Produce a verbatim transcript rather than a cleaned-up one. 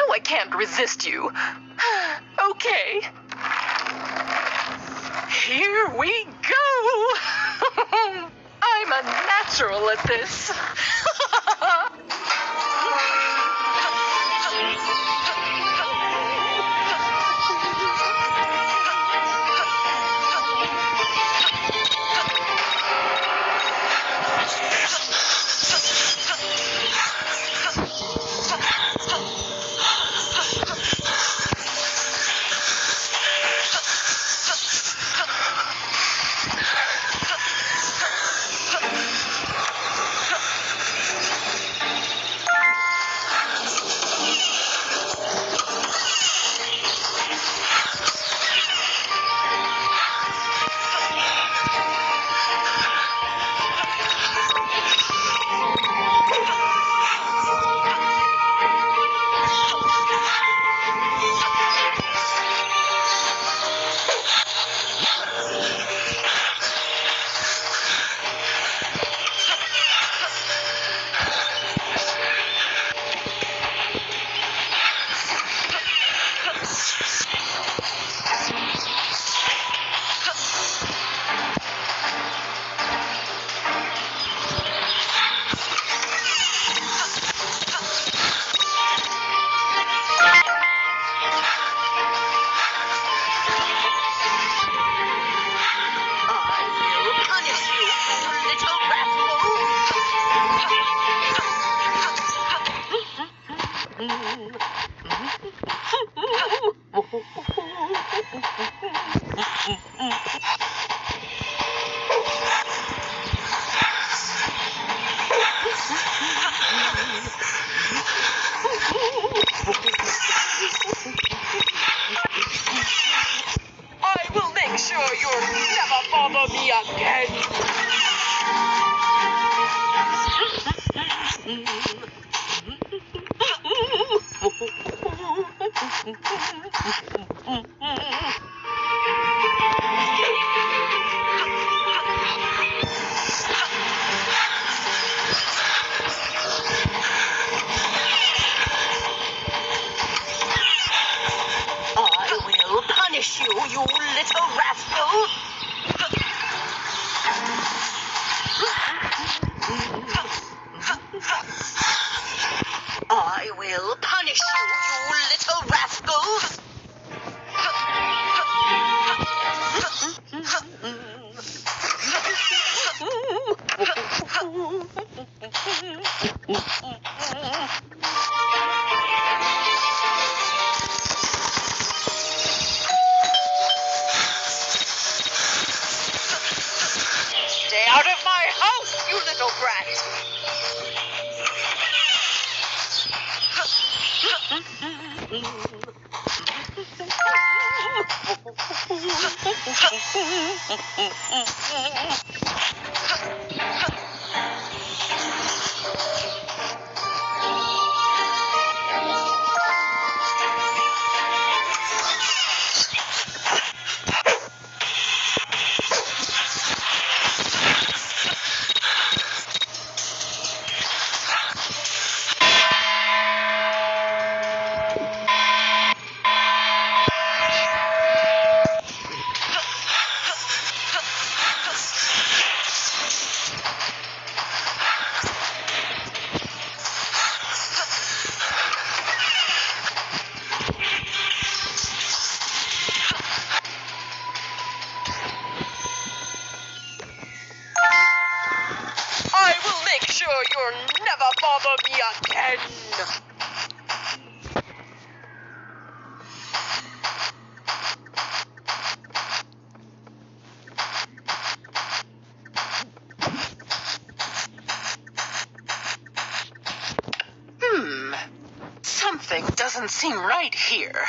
I can't resist you. Okay. Here we go. I'm a natural at this. I will make sure you'll never bother me again. I will punish you, you little rascal. I will punish you, you little rascals! Stay out of my house, you little brat! I will make sure you'll never bother me again. Hmm. Something doesn't seem right here.